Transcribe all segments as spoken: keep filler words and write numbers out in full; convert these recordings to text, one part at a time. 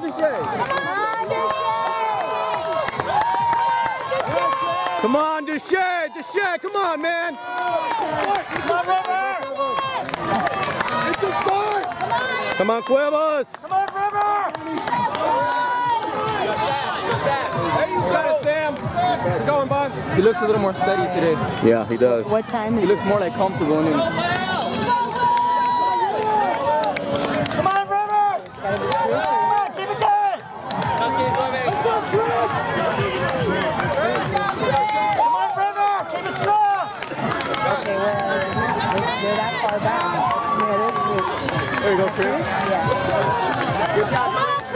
Come on, Deshay, Deshay, come on, man. Come on, River. It's a fight. Come on, Cuevas. Come on, River. There you go, Sam. We're going, bud. He looks a little more steady today. Yeah, he does. What time is He looks more like comfortable in him. Come on, River. Come on, keep it going. Come on, River. Keep it strong. Okay, well, they're that far back. Yeah, this is. There you go, Chris. Yeah. Good job.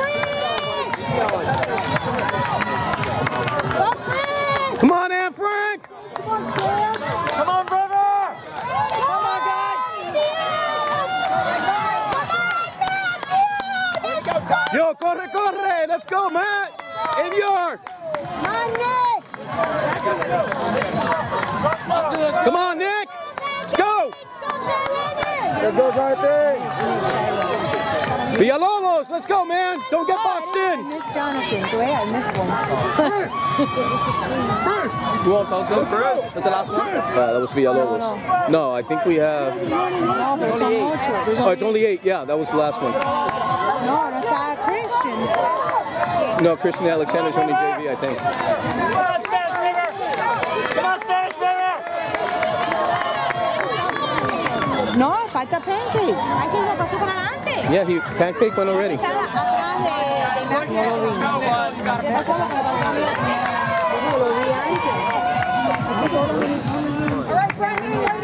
Come on, Anne Frank! Come on, River! Come on, guys! Yo, corre, corre! Let's go, Matt! In York! Come on, Nick! Let's go! There goes our thing! Villalobos, let's go, man! Don't get boxed in! I missed Jonathan. Wait, I missed one. Who else also? That's the last one? Uh, that was Villalobos. No, no. no, I think we have... No, but it's only eight. Oh, it's only eight. Yeah, that was the last one. No, that's uh, Christian. No, Christian Alexander's only J V, I think. Come on, Spanish River! Come on, Spanish River! No, falta Pancake. Pancake no pasó por adelante. Yeah, he pancake went already. Está atrás de Ignacio. ¿Qué pasó? Lo que me pasó a mí. Lo vi antes. All right, Brandon,